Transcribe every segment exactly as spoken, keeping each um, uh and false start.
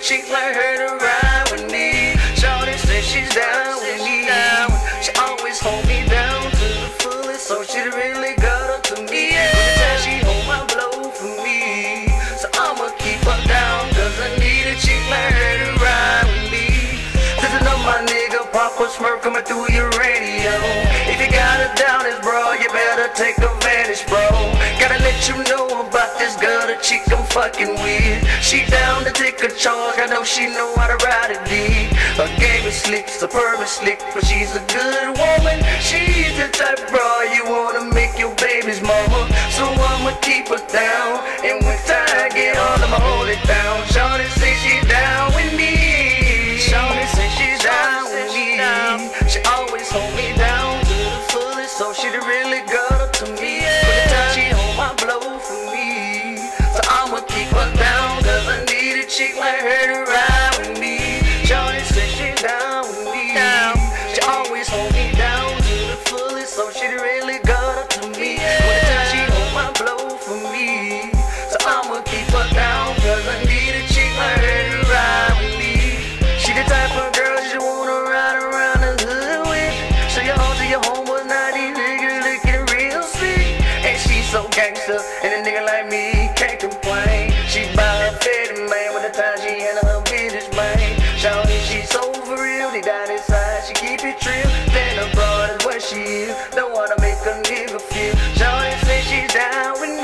She like her to ride with me. Shorty said she's down with me. She always hold me down to the fullest, so she really got up to me. Every time she hold my blow for me, so I'ma keep her down, cause I need a chick like her to ride with me. Listen up my nigga, Papa Smurf coming through your radio. If you got it down this bro, you better take advantage, bro. Gotta let you know about this girl, the chick I'm fucking with. She down to take a charge, I know she know how to ride it deep. Her game is slick, superb and slick, but she's a good woman. She's the type, bro, you wanna make your baby's mama. So I'ma keep her down, and when time get on, I'ma hold it down. Shorty say she's down with me. Shorty say she's down with me. She always hold me down to the fullest, so she really got up to me. But the time she hold my blow for me, so I'ma keep her down, cause I need a chick like her to ride with me. Shorty say she's down with me. She always hold me down to the fullest, so she really got up to me. But the time she hold my blow for me, so I'ma keep her down, cause I need a chick like her to ride with me. She the type of girl you wanna ride around the hood with. Show your home to your homeboys, now these niggas looking real sick. And she so gangster, and a nigga like me can't complain. She buy her fitted man with the time she handle her business, man. Shawty, she so for real, deep down inside, she keep it real. Then abroad is where she is, don't wanna make a nigga feel. Shawty say she's down with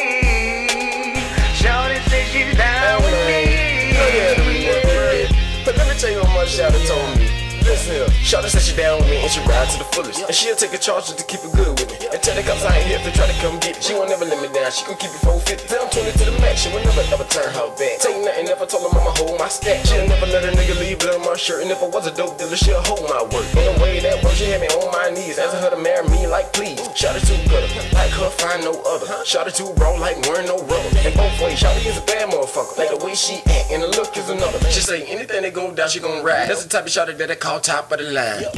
me. Shawty say she's down with me. But let me tell you how much Shawty told me. Listen here, Shawty said she down with me and she ride to the fullest, and she'll take a charge just to keep it good with me. And tell the cops I ain't here if they try to come get it. She won't never let me down, she gon' keep it four fifty. Tell them twenty to the max, she will never ever turn her back. Tell you nothing, never told her I'ma hold my stack. She'll never let a nigga leave blood on my shirt, and if I was a dope dealer, she'll hold my work. In the way that works, she had me on my knees, asking her to marry me like please. Shawty too good, like her find no other. Shawty too raw, like wearing no rubber. And both ways, Shawty is a bad motherfucker, like the way she act, and the look is another. She say anything that go down, she gon' ride. That's the type of Shawty that I call top of the line. She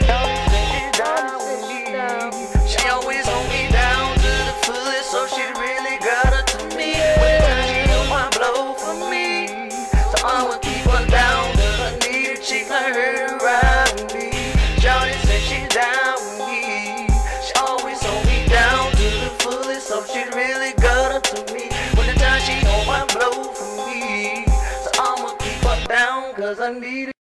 always hold me down to the fullest, so she really got her to me. When the time she hold my blow for me, so I'ma keep her down, cause I need a chick like her to ride with me. Shawty said she's down with me. She always hold me down to the fullest, so she really got her to me. When the time she hold my blow for me, so I'ma keep her down, cause I need